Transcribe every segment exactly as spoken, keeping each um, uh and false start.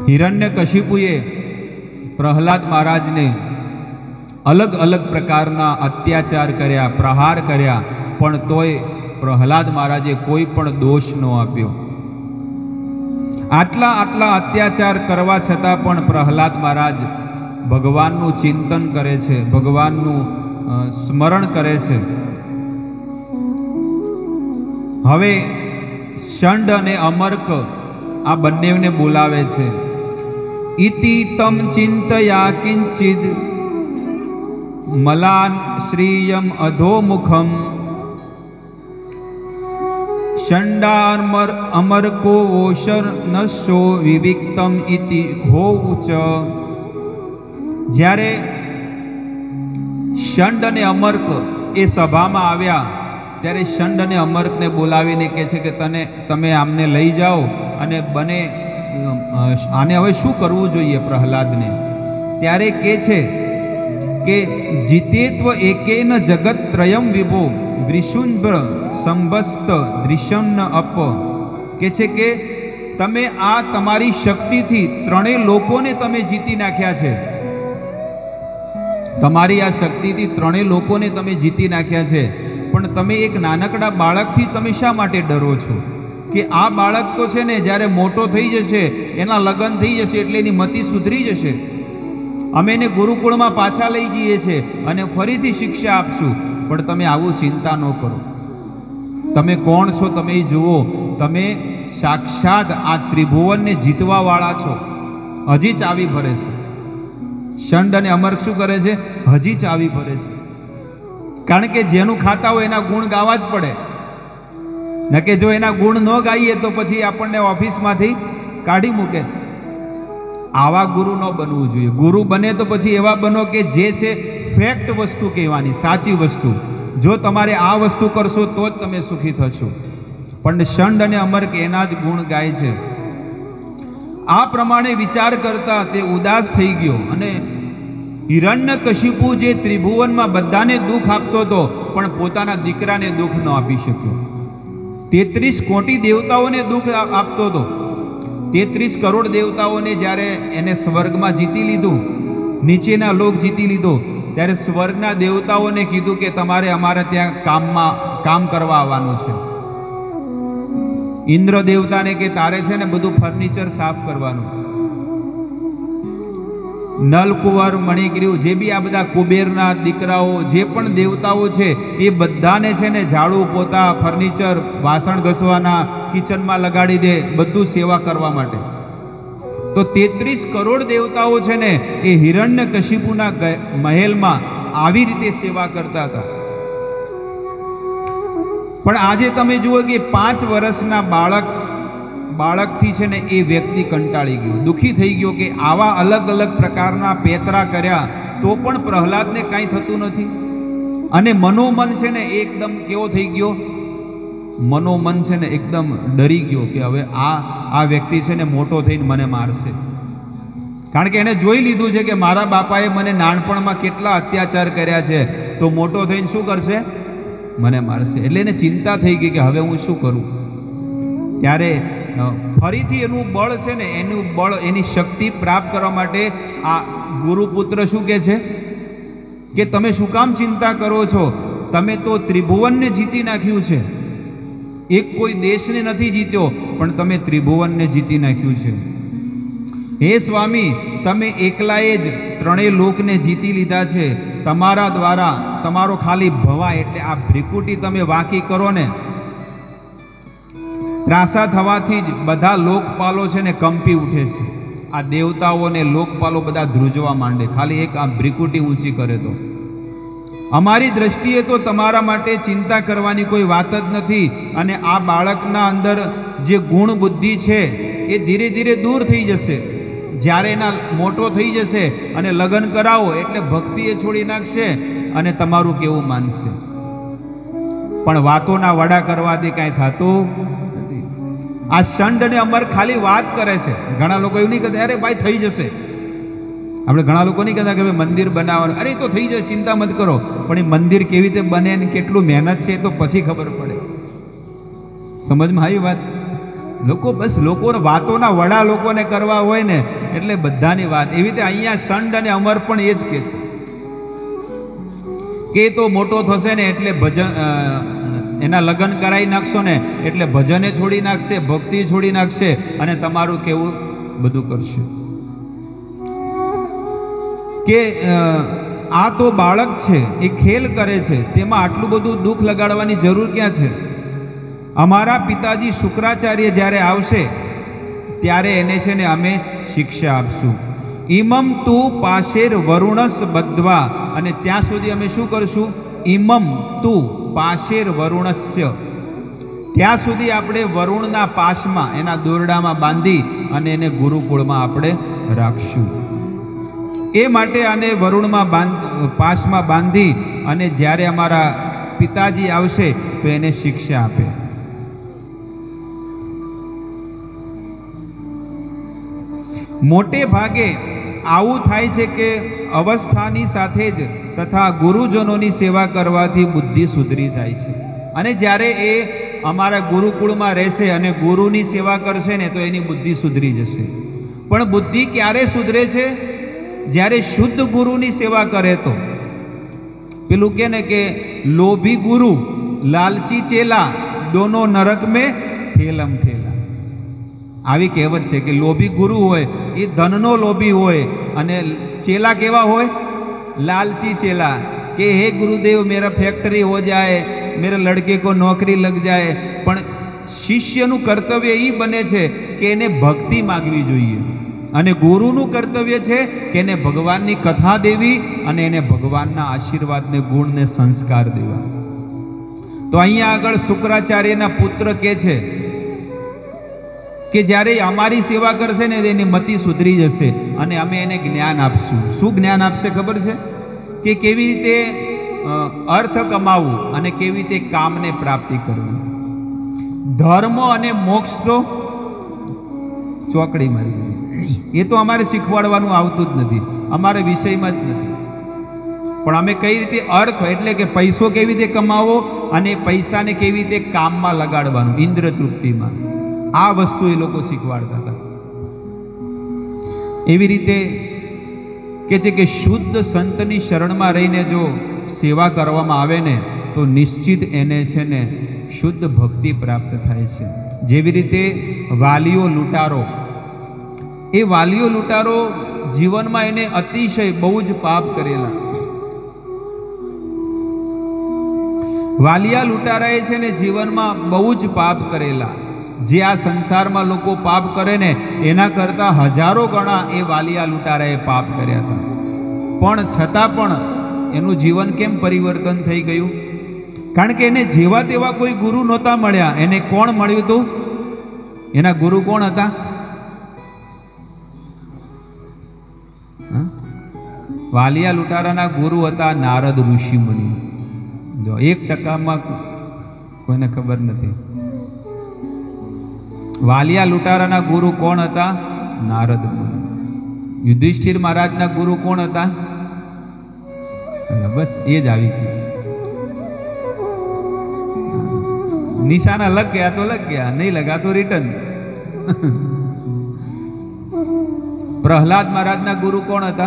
हिरण्यकशिपुए प्रहलाद महाराज ने अलग अलग प्रकारना अत्याचार कर्या, प्रहार कर्या, पण तोय प्रहलाद महाराजे कोई पण दोष न आप्यो। आटला आटला अत्याचार करवा छतां पण प्रहलाद महाराज भगवाननुं चिंतन करे छे, भगवाननुं स्मरण करे छे। हवे षंड अने अमर्क आ बंनेवने बोलावे छे। इति तम चिंतया किंचिद मलान श्रियम अधोमुखम षंडामर अमरको ओशर नशो विविक्तम इति हो उच। ज्यारे षंड अने अमर्क ए सभामां आव्या त्यारे षंड अने अमर्कने बोलावीने कहे छे के तने तमे आमने लई जाओ अने बने आने हवे शुं करवुं जोईए प्रहलादने। त्यारे कहे छे के जितेत्व एकेन जगत त्रयम विभो वृषुंभ्र संबस्त दृश्यन्न अप। कहे छे के तमे आ तमारी शक्तिथी त्रणेय लोकोने तमे जीती नाख्या छे। तमारी आ शक्तिथी त्रणेय लोकोने तमे जीती नाख्या छे, पण तमे एक नानकड़ा बाळकथी तमे शा माटे डरो छो? कि आ बाळक तो छे ने ज्यारे मोटो थई जशे, एना लग्न थई जशे એટલે એની મતિ સુધરી જશે, અમે એને ગુરુકુળમાં પાછા લઈ જઈએ છીએ અને ફરીથી શિક્ષા આપશું, પણ તમે આવું ચિંતા ન કરો। તમે કોણ છો તમે જુઓ, તમે સાક્ષાત આ ત્રિભુવનને જીતવાવાળા છો। હજી ચાવી ભરે છે ષંડ અને અમર્ક, શું કરે છે? હજી ચાવી ભરે છે। કારણ કે જેનું ખાતા હોય એના ગુણ ગાવા જ પડે, ન કે જો એના ગુણ ન ગાઈએ તો પછી આપણને ઓફિસમાંથી કાઢી મૂકે। આવા ગુરુ ન બનવું જોઈએ। ગુરુ બને તો પછી એવા બનો કે જે છે ફેક્ટ વસ્તુ કહેવાની, સાચી વસ્તુ। જો તમારે આ વસ્તુ કરશો તો જ તમે સુખી થશો। પણ ષંડ અને અમર્ક એના જ ગુણ ગાય છે। આ પ્રમાણે વિચાર કરતા તે ઉદાસ થઈ ગયો અને હિરણ્યકશિપુ જે ત્રિભુવનમાં બધાને દુઃખ આપતો હતો પણ પોતાના દીકરાને દુઃખ ન આપી શક્યો। તેત્રીસ કોટી દેવતાઓને દુઃખ આપતો હતો। तेत्रीस करोड़ देवताओं ने ज्यारे एने स्वर्ग में जीती लीधु, नीचेना लोक जीती लीधो, त्यारे स्वर्गना देवताओं ने कीधु के तमारे अमारे त्यां काम में काम करवा आववानुं छे। इंद्र देवता ने के तारे छे ने बधुं फर्निचर साफ करवानुं। नल कुंवर मणिग्रीव जे बी आ बधा कुबेरना दीकराओ जे पण देवताओ छे ए बधाने छे ने झाड़ू पोता फर्निचर वासण घसवाना किचन में लगाड़ी दे, बधुं सेवा करवा माटे। तो तेत्रीस करोड़ देवताओ छे ने ए हिरण्यकशिपुना महल में आवी रीते सेवा करता था। पण आजे तमे जुओ कि पांच वर्षना बाळक बाळकथी छे ने ए व्यक्ति कंटाळी गयो, दुखी थई गयो कि आवा अलग अलग प्रकारना पेतरा कर्या तो पण प्रहलादने कांई थतुं नथी। अने मनोमन छे ने एकदम केवो थई गयो, मनोमन छे ने एकदम डरी गयो कि हवे आ आ व्यक्ति छे ने मोटो थईने मने मारशे। कारण के एने जोई लीधुं छे कि मारा बापाए मने नानपणमां केटला अत्याचार कर्या छे, तो मोटो थईने शुं करशे? मने मारशे। एटले एने चिंता थई गई कि हवे हुं शुं करूं। त्यारे फरीथी एनुं बळ छे ने एनुं बळ एनी शक्ति प्राप्त करवा माटे आ गुरुपुत्र शुं कहे छे कि तमे शुं काम चिंता करो छो? तमे तो त्रिभुवनने जीती नाख्युं छे। एक कोई देशने नथी जीत्यो पण तमे त्रिभुवनने जीती नाख्युं छे। हे स्वामी, तमे एकलाए ज त्रणेय लोकने जीती लीधा छे। तमारा द्वारा तमारो खाली भवा एटले आ भ्रिकुटी तमे वाकी करो ने, ત્રાસા થવાથી જ બધા લોકપાલો છે ને કંપી ઉઠે છે। આ દેવતાઓ ને લોકપાલો બધા ધ્રુજવા માંડે, ખાલી એક આ ભ્રિકુટી ઊંચી કરે તો। અમારી દ્રષ્ટિએ તો તમારા માટે ચિંતા કરવાની કોઈ વાત જ નથી। અને આ બાળકના અંદર જે ગુણ બુદ્ધિ છે એ ધીરે ધીરે દૂર થઈ જશે। જ્યારે એના મોટો થઈ જશે અને લગ્ન કરાવો એટલે ભક્તિ એ છોડી નાખશે અને તમારું કેવું માનશે। પણ વાતોના વડા કરવાથી કાંઈ થતું आ षंड ने अमर खाली बात करे छे। घणा लोग एवं नहीं कहते अरे भाई थई जशे। आपणे घणा लोग नहीं कहता कि भाई मंदिर बनाववानुं, अरे तो थई जशे चिंता मत करो। पण ए मंदिर केवी रीते बने ने केटलुं मेहनत छे तो पछी खबर पड़े। समझ में आई बात? લોકો બસ લોકો વાતોના વડા લોકોને કરવા હોય ને એટલે બધાની વાત એવી રીતે અહીંયા સંત અને અમર પણ એ જ કે છે કે તો મોટો થશે ને એટલે ભજન એના લગ્ન કરાવી નાખશો ને એટલે ભજને છોડી નાખશે, ભક્તિ છોડી નાખશે અને તમારું કેવું બધું કરશે. કે આ તો બાળક છે, એ ખેલ કરે છે, તેમાં આટલું બધું દુઃખ લગાડવાની જરૂર ક્યાં છે? અમારા પિતાજી શુક્રાચાર્ય જ્યારે આવશે ત્યારે એને છે ને અમે શિક્ષા આપશું. ઇમમ તું પાશેર વરુણસ બધવા, અને ત્યાં સુધી અમે શું કરશું? ઇમમ તું પાશેર વરુણસ્ય, ત્યાં સુધી આપણે વરુણના પાશમાં એના દોરડામાં બાંધી અને એને ગુરુકુળમાં આપણે રાખશું. એ માટે આને વરુણમાં બાંધ પાશમાં બાંધી અને જ્યારે અમારા પિતાજી આવશે તો એને શિક્ષા આપે. મોટે ભાગે આવું થાય છે કે અવસ્થાની સાથે જ તથા ગુરુજનોની સેવા કરવાથી બુદ્ધિ સુધરી જાય છે. અને જ્યારે એ અમારા ગુરુકુળમાં રહેશે અને ગુરુની સેવા કરશે ને તો એની બુદ્ધિ સુધરી જશે. પણ બુદ્ધિ ક્યારે સુધરે છે? જ્યારે શુદ્ધ ગુરુની સેવા કરે તો. પેલું કે ને કે લોભી ગુરુ લાલચી ચેલા દોનો નરક મેં ઠેલમ ઠેલા. આવી કહેવત છે કે લોભી ગુરુ હોય એ ધનનો લોભી હોય અને ચેલા કેવા હોય? लालची चेला કે હે ગુરુદેવ મેરા ફેક્ટરી હો જાય, મેરા લડકે કો નોકરી લગ જાય. પણ શિષ્યનું કર્તવ્ય એ બને છે કે એને ભક્તિ માગવી જોઈએ, અને ગુરુનું કર્તવ્ય છે કે એને ભગવાનની કથા દેવી અને એને ભગવાનના આશીર્વાદને ગુણને સંસ્કાર દેવા. તો અહીંયા આગળ શુક્રાચાર્યના પુત્ર કે છે કે જ્યારે અમારી સેવા કરશે ને એની મતિ સુધરી જશે અને અમે એને જ્ઞાન આપશું. શું જ્ઞાન આપશે ખબર છે? કે કેવી રીતે અર્થ કમાવવું અને કેવી રીતે કામને પ્રાપ્તિ કરવી. ધર્મ અને મોક્ષ તો ચોકડી મારી, એ તો અમારે શીખવાડવાનું આવતું જ નથી, અમારે વિષયમાં જ નથી. પણ અમે કઈ રીતે અર્થ એટલે કે પૈસો કેવી રીતે કમાવો અને પૈસાને કેવી રીતે કામમાં લગાડવાનું, ઇન્દ્ર તૃપ્તિમાં, આ વસ્તુ એ લોકો શીખવાડતા હતા. એવી રીતે કે છે કે શુદ્ધ સંતની શરણમાં રહીને જો સેવા કરવામાં આવે ને તો નિશ્ચિત એને છે ને શુદ્ધ ભક્તિ પ્રાપ્ત થાય છે. જેવી રીતે વાલીઓ લૂંટારો, એ વાલીઓ લૂંટારો જીવનમાં એને અતિશય બહુ જ પાપ કરેલા. વાલિયા લૂંટારાએ છે ને જીવનમાં બહુ જ પાપ કરેલા. જે આ સંસારમાં લોકો પાપ કરે ને એના કરતાં હજારો ગણા એ વાલિયા લૂંટારાએ પાપ કર્યા હતા. પણ છતાં પણ એનું જીવન કેમ પરિવર્તન થઈ ગયું? કારણ કે એને જેવા તેવા કોઈ ગુરુ નહોતા મળ્યા. એને કોણ મળ્યું હતું? એના ગુરુ કોણ હતા? વાલિયા લૂંટારાના ગુરુ હતા નારદ ઋષિ મુનિ. જો એક ટકામાં કોઈને ખબર નથી. વાલિયા લૂંટારાના ગુરુ કોણ હતા? નારદ મુનિ. યુધિષ્ઠિર મહારાજના ગુરુ કોણ હતા? બસ એ જ આવી ગયું. નિશાના લગ ગયા તો લગ ગયા, નહીં લગા તો રિટર્ન. પ્રહલાદ મહારાજના ગુરુ કોણ હતા?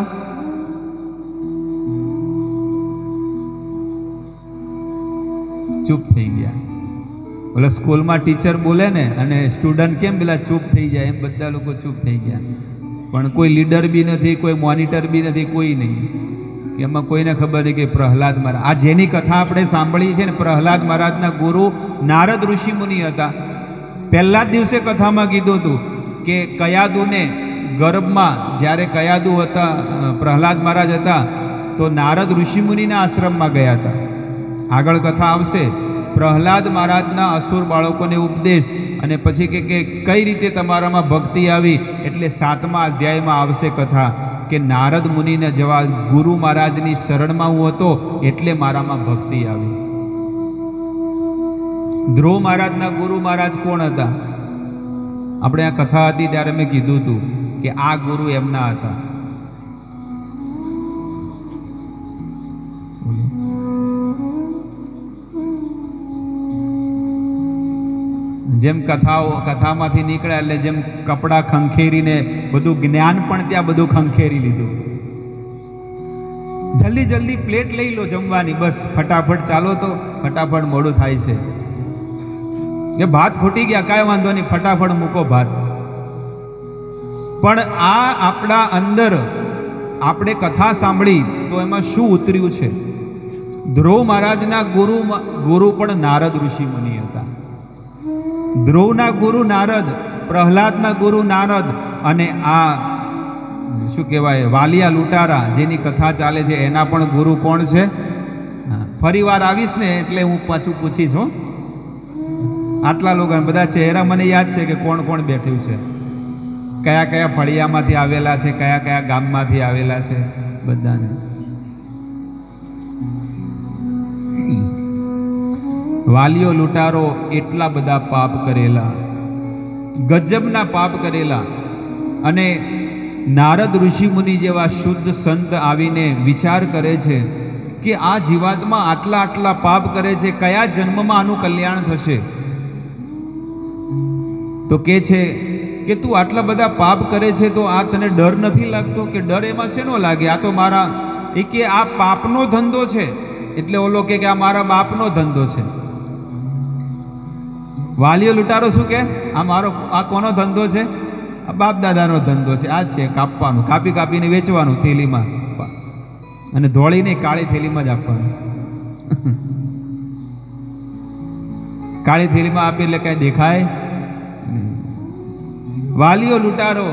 ચૂપ થઈ ગયા. ઓલા સ્કૂલમાં ટીચર બોલે ને અને સ્ટુડન્ટ કેમ પેલા ચૂપ થઈ જાય, એમ બધા લોકો ચૂપ થઈ ગયા. પણ કોઈ લીડર બી નથી, કોઈ મોનિટર બી નથી, કોઈ નહીં. એમાં કોઈને ખબર નહીં કે પ્રહલાદ મહારાજ, આ જેની કથા આપણે સાંભળી છે ને, પ્રહલાદ મહારાજના ગુરુ નારદ ઋષિ મુનિ હતા. પહેલા જ દિવસે કથામાં કીધું હતું કે કયાદુને ગર્ભમાં જ્યારે કયાદુ હતા, પ્રહલાદ મહારાજ હતા, તો નારદ ઋષિ મુનિના આશ્રમમાં ગયા હતા. આગળ કથા આવશે. પ્રહલાદ મહારાજના અસુર બાળકોને ઉપદેશ, અને પછી કે કઈ રીતે તમારામાં ભક્તિ આવી, એટલે સાતમા અધ્યાયમાં આવશે કથા કે નારદ મુનિને જવા ગુરુ મહારાજની શરણમાં હું હતો એટલે મારામાં ભક્તિ આવી. ધ્રુવ મહારાજના ગુરુ મહારાજ કોણ હતા? આપણે આ કથા હતી ત્યારે મેં કીધું હતું કે આ ગુરુ એમના હતા. જેમ કથાઓ કથામાંથી નીકળ્યા એટલે જેમ કપડાં ખંખેરીને બધું જ્ઞાન પણ ત્યાં બધું ખંખેરી લીધું. જલ્દી જલ્દી પ્લેટ લઈ લો જમવાની, બસ ફટાફટ ચાલો તો ફટાફટ મોડું થાય છે. એ ભાત ખૂટી ગયા, કાંઈ વાંધો નહીં, ફટાફટ મૂકો ભાત. પણ આ આપણા અંદર આપણે કથા સાંભળી તો એમાં શું ઉતર્યું છે? ધ્રુવ મહારાજના ગુરુ ગુરુ પણ નારદ ઋષિ મુનિ હતા. ધ્રુવના ગુરુ નારદ, પ્રહલાદના ગુરુ નારદ, અને આ શું કહેવાય વાલિયા લૂંટારા જેની કથા ચાલે છે એના પણ ગુરુ કોણ છે? ફરી વાર આવીશ ને એટલે હું પાછું પૂછીશ. હો, આટલા લોકો બધા ચહેરા મને યાદ છે કે કોણ કોણ બેઠું છે, કયા કયા ફળિયામાંથી આવેલા છે, કયા કયા ગામમાંથી આવેલા છે, બધાને. વાલિયો લૂંટારો એટલા બધા પાપ કરેલા, ગજબના પાપ કરેલા, અને નારદ ઋષિ મુનિ જેવા શુદ્ધ સંત આવીને વિચાર કરે છે કે આ જીવાત્મા આટલા આટલા પાપ કરે છે, કયા જન્મમાં આનું કલ્યાણ થશે? તો કે છે કે તું આટલા બધા પાપ કરે છે તો આ તને ડર નથી લાગતો? કે ડર એમાં શેનો લાગે? આ તો મારા, એ કે આ પાપનો ધંધો છે. એટલે ઓલો કે આ મારા બાપનો ધંધો છે. વાલિયો લૂંટારો શું કે? આ મારો, આ કોનો ધંધો છે? આ બાપ દાદાનો ધંધો છે. આ છે કાપવાનું, કાપી કાપીને વેચવાનું થેલીમાં, અને ધોળીને કાળી થેલીમાં જ આપવાનું. કાળી થેલીમાં આપી એટલે કઈ દેખાય. વાલિયો લૂંટારો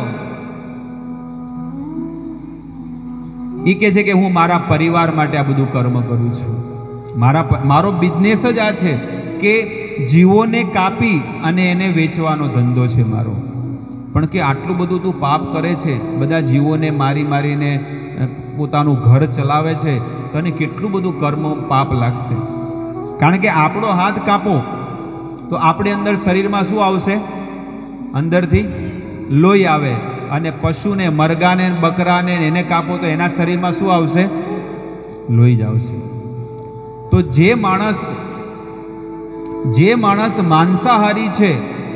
એ કે છે કે હું મારા પરિવાર માટે આ બધું કર્મ કરું છું. મારા મારો બિઝનેસ જ આ છે કે જીવોને કાપી અને એને વેચવાનો ધંધો છે મારો. પણ કે આટલું બધું તું પાપ કરે છે, બધા જીવોને મારી મારીને પોતાનું ઘર ચલાવે છે, તને કેટલું બધું કર્મ પાપ લાગશે. કારણ કે આપણો હાથ કાપો તો આપણે અંદર શરીરમાં શું આવશે? અંદરથી લોહી આવે. અને પશુને, મરઘાને, બકરાને એને કાપો તો એના શરીરમાં શું આવશે? લોહી જ આવશે. તો જે માણસ જે માણસ માંસાહારી છે,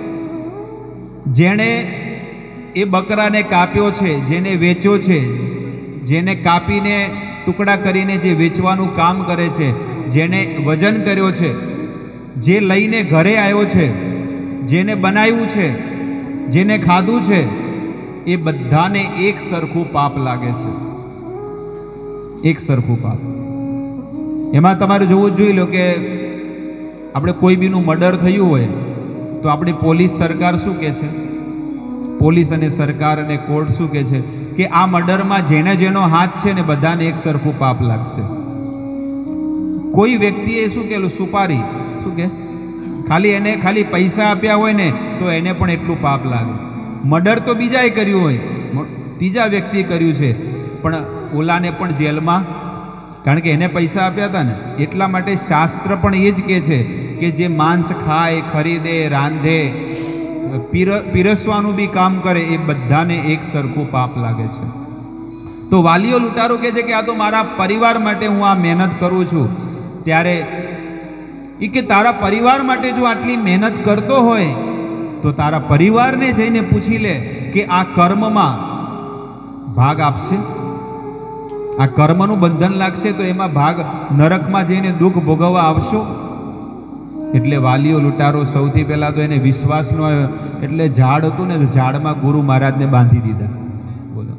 જેણે એ બકરાને કાપ્યો છે, જેને વેચ્યો છે, જેને કાપીને ટુકડા કરીને જે વેચવાનું કામ કરે છે, જેને વજન કર્યો છે, જે લઈને ઘરે આવ્યો છે, જેને બનાવ્યું છે, જેને ખાધું છે, એ બધાને એક સરખું પાપ લાગે છે. એક સરખું પાપ. એમાં તમારે જોવું જ જોઈ લો કે આપણે કોઈ બીનું મર્ડર થયું હોય તો આપણી પોલીસ સરકાર શું કહે છે? પોલીસ અને સરકાર અને કોર્ટ શું કહે છે? કે આ મર્ડરમાં જેને જેનો હાથ છે ને બધાને એક સરખું પાપ લાગશે. કોઈ વ્યક્તિએ શું કહેલું? સુપારી શું કે? ખાલી એને ખાલી પૈસા આપ્યા હોય ને તો એને પણ એટલું પાપ લાગે. મર્ડર તો બીજાએ કર્યું હોય, ત્રીજા વ્યક્તિએ કર્યું છે, પણ ઓલાને પણ જેલમાં, કારણ કે એને પૈસા આપ્યા હતા ને. એટલા માટે શાસ્ત્ર પણ એ જ કહે છે કે જે માંસ ખાય, ખરીદે, રાંધે, પીર પીરસવાનું બી કામ કરે, એ બધાને એક સરખું પાપ લાગે છે. તો વાલિયો લૂંટારો કહે છે કે આ તો મારા પરિવાર માટે હું આ મહેનત કરું છું. ત્યારે એ કે તારા પરિવાર માટે જો આટલી મહેનત કરતો હોય તો તારા પરિવારને જઈને પૂછી લે કે આ કર્મમાં ભાગ આપશે. આ કર્મનું બંધન લાગશે તો એમાં ભાગ, નરકમાં જઈને દુઃખ ભોગવવા આવશો? એટલે વાલિયો લૂંટારો સૌથી પહેલાં તો એને વિશ્વાસ ન આવ્યો. એટલે ઝાડ હતું ને, ઝાડમાં ગુરુ મહારાજને બાંધી દીધા. બોલો,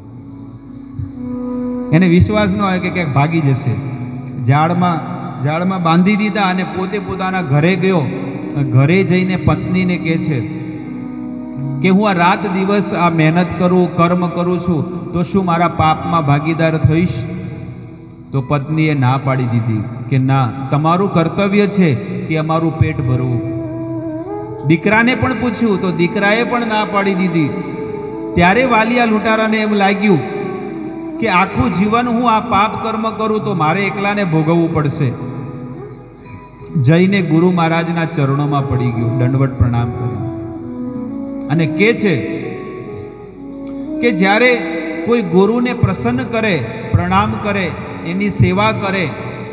એને વિશ્વાસ ન આવ્યો કે ક્યાંક ભાગી જશે. ઝાડમાં ઝાડમાં બાંધી દીધા અને પોતે પોતાના ઘરે ગયો. ઘરે જઈને પત્નીને કહે છે કે હું આ રાત દિવસ આ મહેનત કરું, કર્મ કરું છું, તો શું મારા પાપમાં ભાગીદાર થઈશ? તો પત્નીએ ના પાડી દીધી કે ના, તમારું કર્તવ્ય છે કે અમારું પેટ ભરવું. દીકરાને પણ પૂછ્યું તો દીકરાએ પણ ના પાડી દીધી. ત્યારે વાલિયા લૂંટારાને એમ લાગ્યું કે આખું જીવન હું આ પાપ કર્મ કરું તો મારે એકલાને ભોગવવું પડશે. જઈને ગુરુ મહારાજના ચરણોમાં પડી ગયો, દંડવત પ્રણામ કર્યો અને કહે છે કે જ્યારે કોઈ ગુરુને પ્રસન્ન કરે, પ્રણામ કરે, એની સેવા કરે,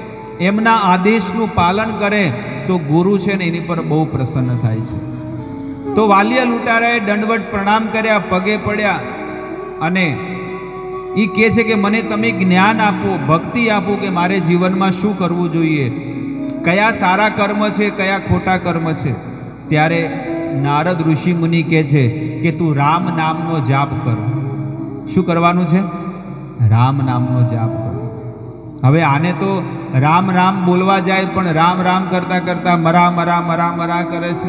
એમના આદેશનું પાલન કરે તો ગુરુ છે ને એની પર બહુ પ્રસન્ન થાય છે. તો વાલિયા લૂંટારાએ દંડવત પ્રણામ કર્યા, પગે પડ્યા અને એ કહે છે કે મને તમે જ્ઞાન આપો, ભક્તિ આપો કે મારે જીવનમાં શું કરવું જોઈએ, કયા સારા કર્મ છે, કયા ખોટા કર્મ છે. ત્યારે નારદ ઋષિ મુનિ કહે છે કે તું રામ નામનો જાપ કર. શું કરવાનું છે? રામ નામનો જાપ કર. હવે આને તો રામ રામ બોલવા જાય પણ રામ રામ કરતા કરતા મરા મરા મરા મરા કરે છે.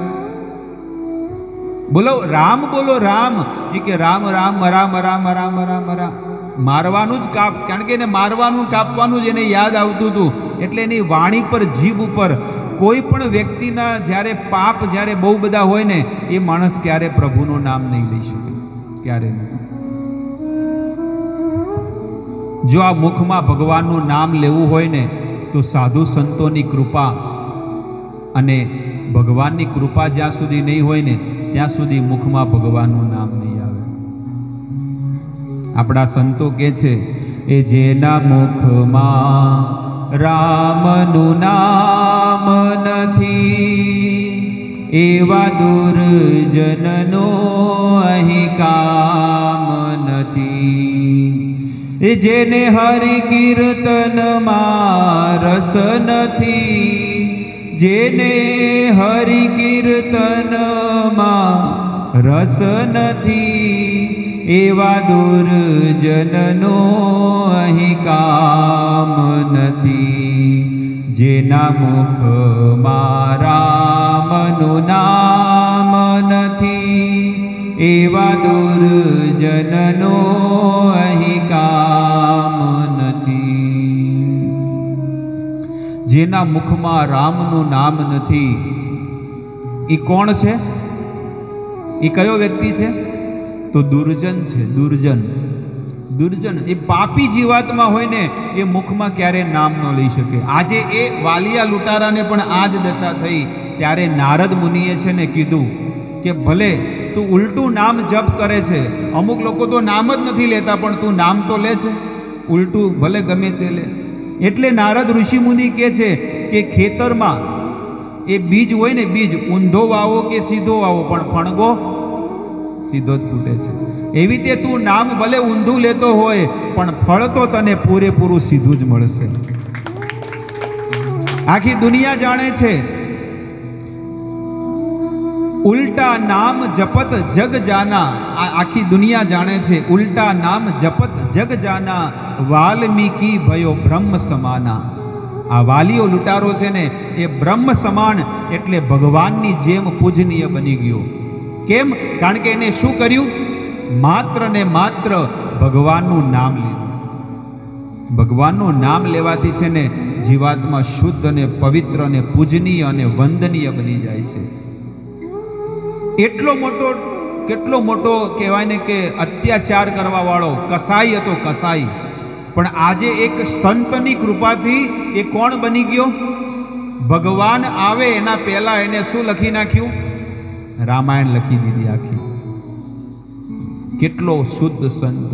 બોલો રામ, બોલો રામ. એ કે રામ રામ મરા મરા મરા મરા મરા. મારવાનું જ કાપ, કારણ કે એને મારવાનું કાપવાનું જ એને યાદ આવતું હતું. એટલે એની વાણી પર, જીભ ઉપર કોઈ પણ વ્યક્તિના જ્યારે પાપ જ્યારે બહુ બધા હોય ને, એ માણસ ક્યારે પ્રભુનું નામ નહીં લઈ શકે, ક્યારે નહીં. જો આ મુખમાં ભગવાનનું નામ લેવું હોય ને તો સાધુ સંતોની કૃપા અને ભગવાનની કૃપા જ્યાં સુધી નહીં હોય ને ત્યાં સુધી મુખમાં ભગવાનનું નામ નહીં આવે. આપણા સંતો કહે છે એ જેના મુખમાં રામનું નામ નથી એવા દુર્જનનો અહીં કામ નથી. એ જેને હરિ કીર્તનમાં રસ નથી, જેને હરિ કીર્તનમાં રસ નથી એવા દુર્જનનો અહીં કામ નથી. જેના મુખમાં રામનું નામ નથી એવા દુર્જનનો અહીં કામ નથી. જેના મુખમાં રામનું નામ નથી એ કોણ છે? એ કયો વ્યક્તિ છે? તો દુર્જન છે. દુર્જન, દુર્જન એ પાપી જીવાત્મા હોય ને એ મુખમાં ક્યારે નામ ન લઈ શકે. આજે એ વાલિયા લૂંટારાને પણ આ જ દશા થઈ. ત્યારે નારદ મુનિએ છે ને કીધું કે ભલે તું ઉલટું નામ જપ કરે છે, અમુક લોકો તો નામ જ નથી લેતા પણ તું નામ તો લે છે, ઉલટું ભલે ગમે તે લે. એટલે નારદ ઋષિ મુનિ કહે છે કે ખેતરમાં એ બીજ હોય ને, બીજ ઊંધો વાવો કે સીધો વાવો પણ ફણગો સીધો જ ફૂટે છે. એવી રીતે તું નામ ભલે ઊંધું લેતો હોય પણ ફળ તો તને પૂરેપૂરું સીધું જ મળશે. આખી દુનિયા જાણે છે ઉલ્ટા નામ જપત જગ જાના. આખી દુનિયા જાણે છે ઉલ્ટા નામ જપત જગ જાના, વાલ્મીકી ભયો બ્રહ્મ સમાના. આ વાલીઓ લૂંટારો છે ને એ બ્રહ્મ સમાન એટલે ભગવાનની જેમ પૂજનીય બની ગયો. કેમ? કારણ કે એને શું કર્યું? માત્ર ને માત્ર ભગવાનનું નામ લીધું. ભગવાનનું નામ લેવાથી છે ને જીવાત્મા શુદ્ધ અને પવિત્ર અને પૂજનીય અને વંદનીય બની જાય છે. એટલો મોટો, કેટલો મોટો કહેવાય ને કે અત્યાચાર કરવા વાળો કસાઈ હતો, કસાઈ. પણ આજે એક સંતની કૃપાથી એ કોણ બની ગયો? ભગવાન આવે એના પહેલા એને શું લખી નાખ્યું? રામાયણ લખી દીધી આખી. કેટલો શુદ્ધ સંત.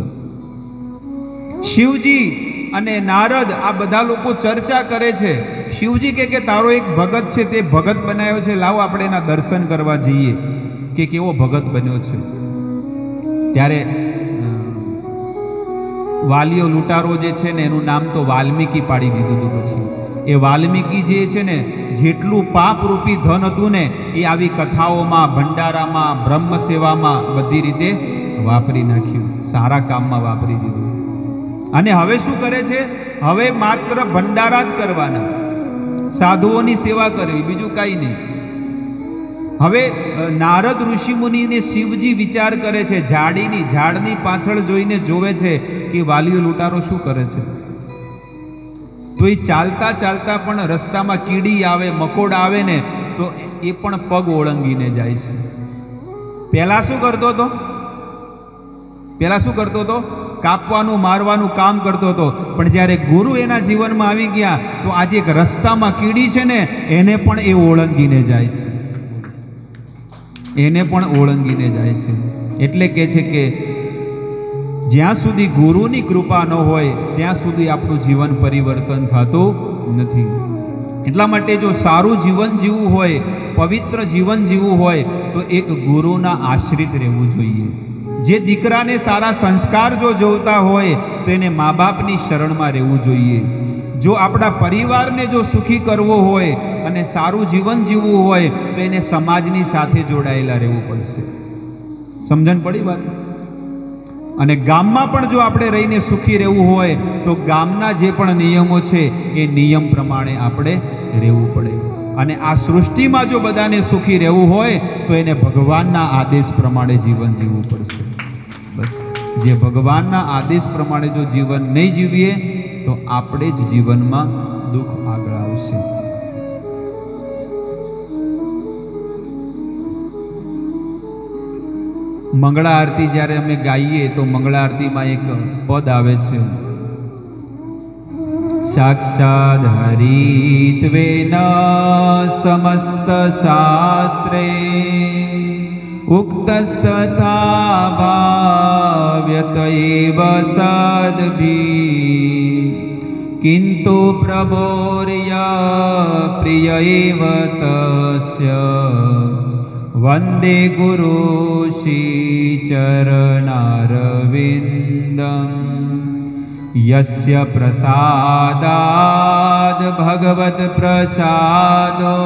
શિવજી અને નારદ આ બધા લોકો ચર્ચા કરે છે. શિવજી કે કે તારો એક ભગત છે તે ભગત બનાવ્યો છે, લાવો આપણે એના દર્શન કરવા જઈએ કે કેવો ભગત બન્યો છે. ત્યારે વાલીઓ લૂંટારો જે છે ને એનું નામ તો વાલ્મીકી પાડી દીધું હતું. પછી એ વાલ્મીકી જે છે ને જેટલું પાપરૂપી ધન હતું ને એ આવી કથાઓમાં, ભંડારામાં, બ્રહ્મ સેવામાં બધી રીતે વાપરી નાખ્યું, સારા કામમાં વાપરી દીધું. અને હવે શું કરે છે? હવે માત્ર ભંડારા જ કરવાના, સાધુઓની સેવા કરવી, બીજું કાંઈ નહીં. હવે નારદ ઋષિ મુનિને શિવજી વિચાર કરે છે, ઝાડીની ઝાડની પાછળ જોઈને જોવે છે કે વાલીઓ લૂંટારો શું કરે છે. તો એ ચાલતા ચાલતા પણ રસ્તામાં કીડી આવે, મકોડા આવે ને તો એ પણ પગ ઓળંગીને જાય છે. પહેલા શું કરતો હતો? પહેલા શું કરતો હતો? કાપવાનું, મારવાનું કામ કરતો હતો. પણ જ્યારે ગુરુ એના જીવનમાં આવી ગયા તો આજે એક રસ્તામાં કીડી છે ને એને પણ એ ઓળંગીને જાય છે, એને પણ ઓળંગીને જાય છે. એટલે કહે છે કે જ્યાં સુધી ગુરુની કૃપા ન હોય ત્યાં સુધી આપણું જીવન પરિવર્તન થતું નથી. એટલા માટે જો સારું જીવન જીવવું હોય, પવિત્ર જીવન જીવવું હોય તો એક ગુરુના આશ્રિત રહેવું જોઈએ. જે દીકરાને સારા સંસ્કાર જો જોઈતા હોય તો એને મા બાપની શરણમાં રહેવું જોઈએ. જો આપણા પરિવારને જો સુખી કરવો હોય અને સારું જીવન જીવવું હોય તો એને સમાજની સાથે જોડાયેલા રહેવું પડશે. સમજણ પડી વાત? અને ગામમાં પણ જો આપણે રહીને સુખી રહેવું હોય તો ગામના જે પણ નિયમો છે એ નિયમ પ્રમાણે આપણે રહેવું પડે. અને આ સૃષ્ટિમાં જો બધાને સુખી રહેવું હોય તો એને ભગવાનના આદેશ પ્રમાણે જીવન જીવવું પડશે. બસ જે ભગવાનના આદેશ પ્રમાણે જો જીવન નહીં જીવીએ તો આપણે જ જીવનમાં દુઃખ આગળ આવશે. મંગળા આરતી જ્યારે અમે ગાઈએ તો મંગળા આરતીમાં એક પદ આવે છે, સાક્ષાદ હરિત્વેન સમસ્ત શાસ્ત્રે ઉક્તસ્તથા ભાવ્યત એવ સદ્ભી કિંતુ પ્રભોર્ય પ્રિય એવ તસ્ય વંદે ગુરુ શ્રી ચરણારવિંદમ યસ્ય પ્રસાદાદ ભગવત પ્રસાદો